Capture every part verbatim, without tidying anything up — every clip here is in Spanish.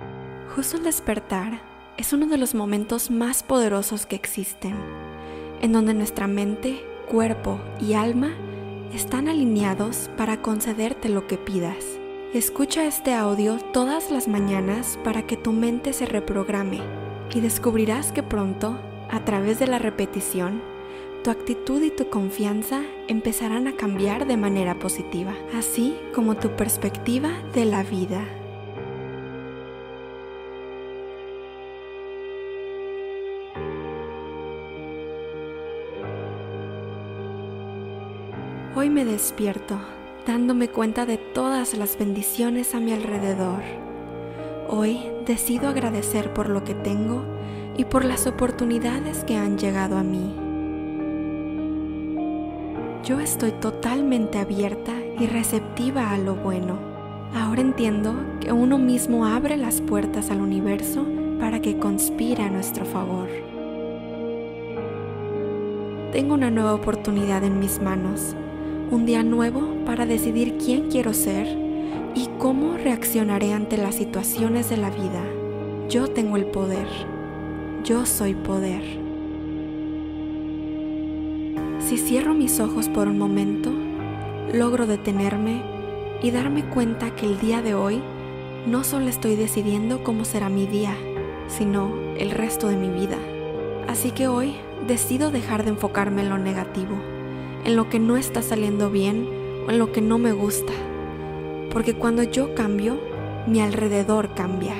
Justo el despertar es uno de los momentos más poderosos que existen, en donde nuestra mente, cuerpo y alma están alineados para concederte lo que pidas. Escucha este audio todas las mañanas para que tu mente se reprograme y descubrirás que pronto, a través de la repetición, tu actitud y tu confianza empezarán a cambiar de manera positiva, así como tu perspectiva de la vida. Hoy me despierto, dándome cuenta de todas las bendiciones a mi alrededor. Hoy decido agradecer por lo que tengo y por las oportunidades que han llegado a mí. Yo estoy totalmente abierta y receptiva a lo bueno. Ahora entiendo que uno mismo abre las puertas al universo para que conspire a nuestro favor. Tengo una nueva oportunidad en mis manos. Un día nuevo para decidir quién quiero ser y cómo reaccionaré ante las situaciones de la vida. Yo tengo el poder. Yo soy poder. Si cierro mis ojos por un momento, logro detenerme y darme cuenta que el día de hoy no solo estoy decidiendo cómo será mi día, sino el resto de mi vida. Así que hoy decido dejar de enfocarme en lo negativo, en lo que no está saliendo bien o en lo que no me gusta, porque cuando yo cambio, mi alrededor cambia.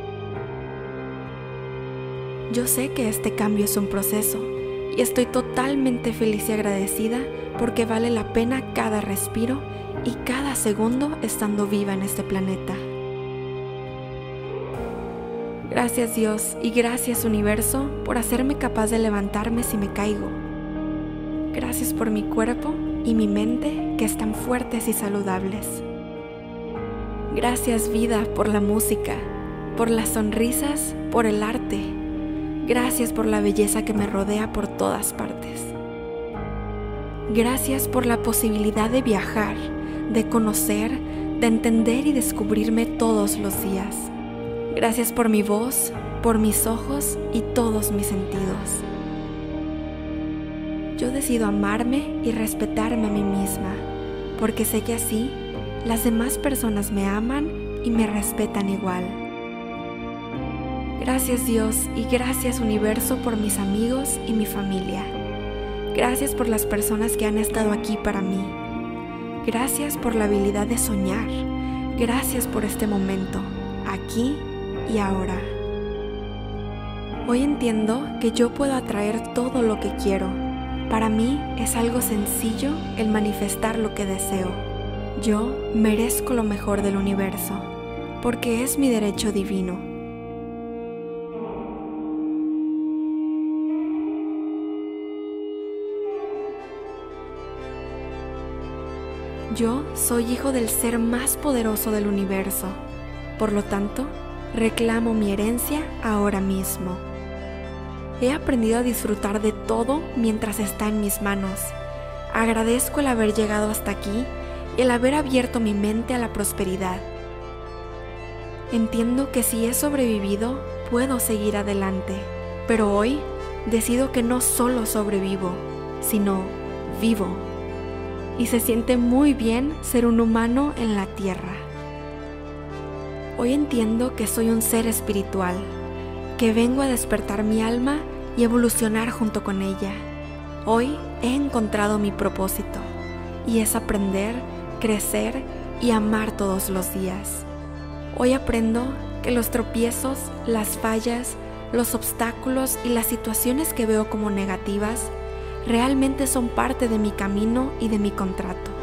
Yo sé que este cambio es un proceso y estoy totalmente feliz y agradecida porque vale la pena cada respiro y cada segundo estando viva en este planeta. Gracias Dios y gracias Universo por hacerme capaz de levantarme si me caigo. Gracias por mi cuerpo y mi mente que están fuertes y saludables. Gracias vida por la música, por las sonrisas, por el arte. Gracias por la belleza que me rodea por todas partes. Gracias por la posibilidad de viajar, de conocer, de entender y descubrirme todos los días. Gracias por mi voz, por mis ojos y todos mis sentidos. Yo decido amarme y respetarme a mí misma, porque sé que así las demás personas me aman y me respetan igual. Gracias Dios y gracias Universo por mis amigos y mi familia. Gracias por las personas que han estado aquí para mí. Gracias por la habilidad de soñar. Gracias por este momento, aquí y ahora. Hoy entiendo que yo puedo atraer todo lo que quiero. Para mí es algo sencillo el manifestar lo que deseo. Yo merezco lo mejor del universo, porque es mi derecho divino. Yo soy hijo del ser más poderoso del universo. Por lo tanto, reclamo mi herencia ahora mismo. He aprendido a disfrutar de todo mientras está en mis manos. Agradezco el haber llegado hasta aquí y el haber abierto mi mente a la prosperidad. Entiendo que si he sobrevivido, puedo seguir adelante. Pero hoy decido que no solo sobrevivo, sino vivo. Y se siente muy bien ser un humano en la tierra. Hoy entiendo que soy un ser espiritual, que vengo a despertar mi alma y evolucionar junto con ella. Hoy he encontrado mi propósito, y es aprender, crecer y amar todos los días. Hoy aprendo que los tropiezos, las fallas, los obstáculos y las situaciones que veo como negativas realmente son parte de mi camino y de mi contrato.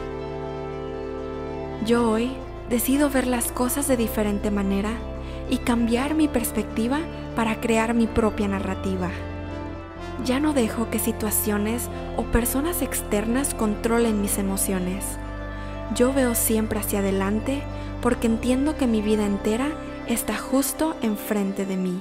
Yo hoy decido ver las cosas de diferente manera y cambiar mi perspectiva para crear mi propia narrativa. Ya no dejo que situaciones o personas externas controlen mis emociones. Yo veo siempre hacia adelante porque entiendo que mi vida entera está justo enfrente de mí.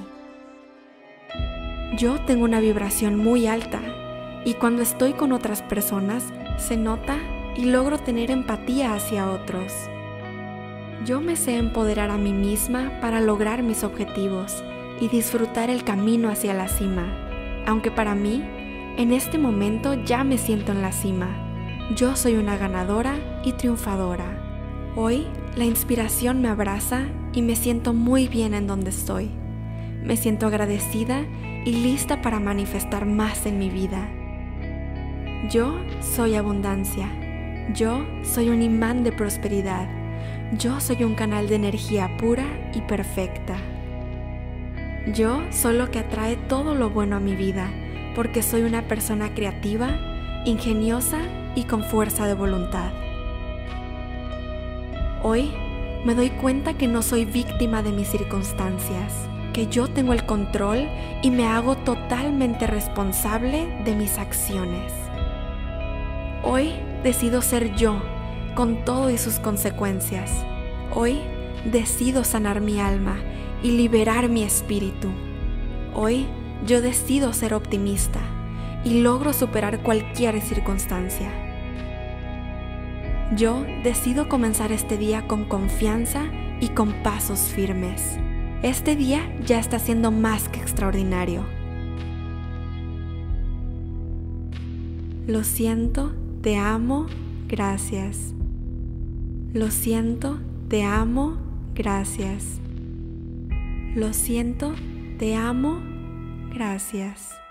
Yo tengo una vibración muy alta y cuando estoy con otras personas se nota y logro tener empatía hacia otros. Yo me sé empoderar a mí misma para lograr mis objetivos y disfrutar el camino hacia la cima, aunque para mí, en este momento ya me siento en la cima. Yo soy una ganadora y triunfadora. Hoy, la inspiración me abraza y me siento muy bien en donde estoy. Me siento agradecida y lista para manifestar más en mi vida. Yo soy abundancia. Yo soy un imán de prosperidad. Yo soy un canal de energía pura y perfecta. Yo soy lo que atrae todo lo bueno a mi vida, porque soy una persona creativa, ingeniosa y con fuerza de voluntad. Hoy me doy cuenta que no soy víctima de mis circunstancias, que yo tengo el control y me hago totalmente responsable de mis acciones. Hoy decido ser yo, con todo y sus consecuencias. Hoy decido sanar mi alma y liberar mi espíritu. Hoy yo decido ser optimista y logro superar cualquier circunstancia. Yo decido comenzar este día con confianza y con pasos firmes. Este día ya está siendo más que extraordinario. Lo siento, te amo, gracias. Lo siento, te amo, gracias. Lo siento, te amo, gracias.